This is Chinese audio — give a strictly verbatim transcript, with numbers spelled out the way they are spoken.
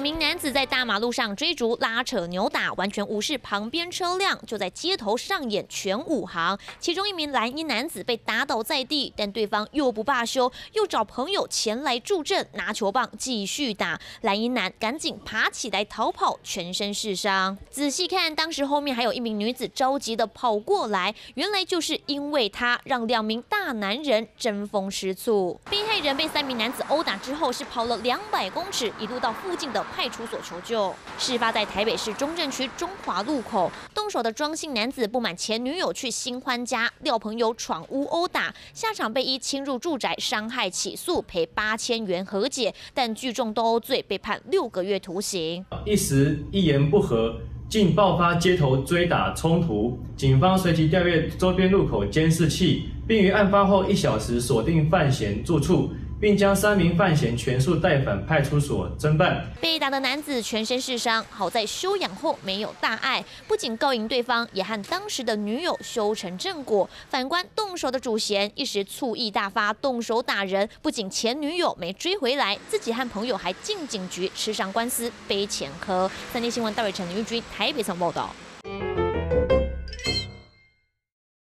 名男子在大马路上追逐、拉扯、扭打，完全无视旁边车辆，就在街头上演全武行。其中一名蓝衣男子被打倒在地，但对方又不罢休，又找朋友前来助阵，拿球棒继续打。蓝衣男赶紧爬起来逃跑，全身是伤。仔细看，当时后面还有一名女子着急的跑过来，原来就是因为他让两名大男人争风吃醋。被害人被三名男子殴打之后，是跑了两百公尺，一路到附近的派出所求救。事发在台北市中正区中华路口，动手的庄姓男子不满前女友去新欢家廖朋友闯屋殴打，下场被依侵入住宅伤害起诉，赔八千元和解，但聚众斗殴罪被判六个月徒刑。 一时一言不合，竟爆发街头追打冲突，警方随即调阅周边路口监视器，并于案发后一小时锁定犯嫌住处，并将三名犯嫌全数带返派出所侦办。 被打的男子全身是伤，好在休养后没有大碍，不仅告赢对方，也和当时的女友修成正果。反观动手的主嫌，一时醋意大发，动手打人，不仅前女友没追回来，自己和朋友还进警局吃上官司，背前科。三立新闻戴伟成、林玉君台北曾报道。